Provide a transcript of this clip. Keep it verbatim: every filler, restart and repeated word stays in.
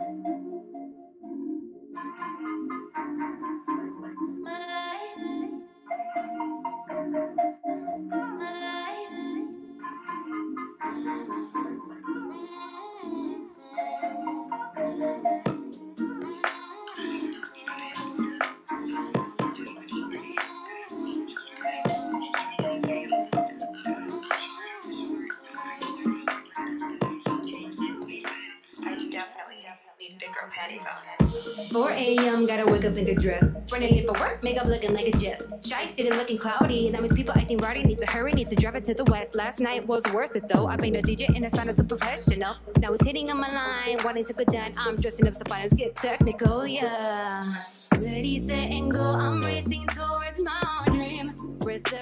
Bigger panties on. four A M gotta wake up in the dress. Running late for work, makeup looking like a jest. Shy city looking cloudy. That means people acting rowdy. Need to hurry, need to drive it to the west. Last night was worth it though. I been a D J and I sounded so professional. Now it's hitting on my line, wanting to go down. I'm dressing up so fine, let's get technical, yeah. Ready, set, and go. I'm racing towards my dream. Rest